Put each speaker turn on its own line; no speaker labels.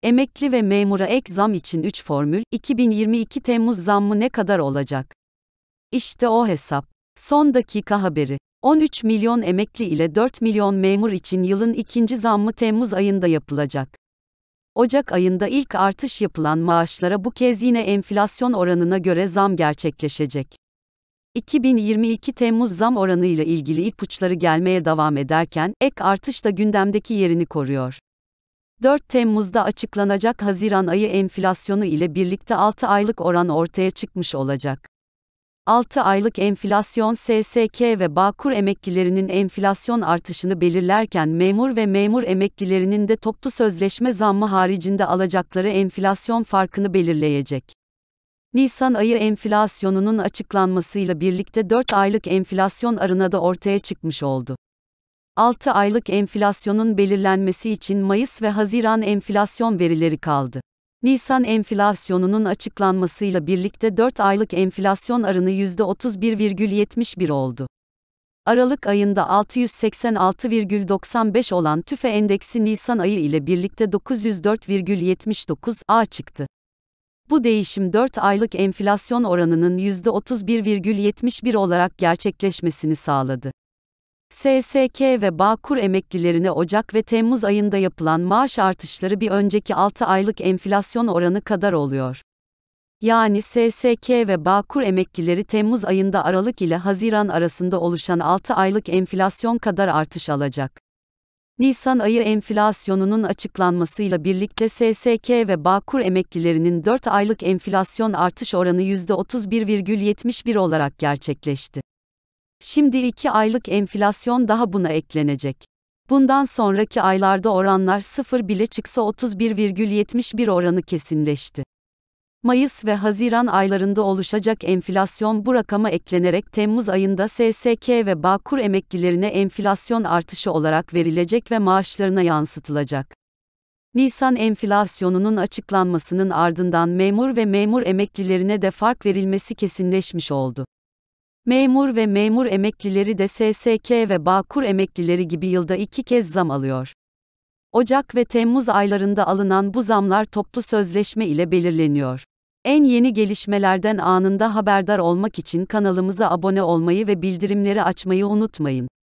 Emekli ve memura ek zam için 3 formül, 2022 Temmuz zammı ne kadar olacak? İşte o hesap. Son dakika haberi. 13 milyon emekli ile 4 milyon memur için yılın ikinci zammı Temmuz ayında yapılacak. Ocak ayında ilk artış yapılan maaşlara bu kez yine enflasyon oranına göre zam gerçekleşecek. 2022 Temmuz zam oranıyla ilgili ipuçları gelmeye devam ederken, ek artış da gündemdeki yerini koruyor. 4 Temmuz'da açıklanacak Haziran ayı enflasyonu ile birlikte 6 aylık oran ortaya çıkmış olacak. 6 aylık enflasyon SSK ve Bağkur emeklilerinin enflasyon artışını belirlerken memur ve memur emeklilerinin de toplu sözleşme zammı haricinde alacakları enflasyon farkını belirleyecek. Nisan ayı enflasyonunun açıklanmasıyla birlikte 4 aylık enflasyon oranı da ortaya çıkmış oldu. 6 aylık enflasyonun belirlenmesi için Mayıs ve Haziran enflasyon verileri kaldı. Nisan enflasyonunun açıklanmasıyla birlikte 4 aylık enflasyon oranı %31,71 oldu. Aralık ayında 686,95 olan TÜFE endeksi Nisan ayı ile birlikte 904,79'a çıktı. Bu değişim 4 aylık enflasyon oranının %31,71 olarak gerçekleşmesini sağladı. SSK ve Bağkur emeklilerine Ocak ve Temmuz ayında yapılan maaş artışları bir önceki 6 aylık enflasyon oranı kadar oluyor. Yani SSK ve Bağkur emeklileri Temmuz ayında Aralık ile Haziran arasında oluşan 6 aylık enflasyon kadar artış alacak. Nisan ayı enflasyonunun açıklanmasıyla birlikte SSK ve Bağkur emeklilerinin 4 aylık enflasyon artış oranı %31,71 olarak gerçekleşti. Şimdi 2 aylık enflasyon daha buna eklenecek. Bundan sonraki aylarda oranlar 0 bile çıksa 31,71 oranı kesinleşti. Mayıs ve Haziran aylarında oluşacak enflasyon bu rakama eklenerek Temmuz ayında SSK ve Bağkur emeklilerine enflasyon artışı olarak verilecek ve maaşlarına yansıtılacak. Nisan enflasyonunun açıklanmasının ardından memur ve memur emeklilerine de fark verilmesi kesinleşmiş oldu. Memur ve memur emeklileri de SSK ve Bağkur emeklileri gibi yılda 2 kez zam alıyor. Ocak ve Temmuz aylarında alınan bu zamlar toplu sözleşme ile belirleniyor. En yeni gelişmelerden anında haberdar olmak için kanalımıza abone olmayı ve bildirimleri açmayı unutmayın.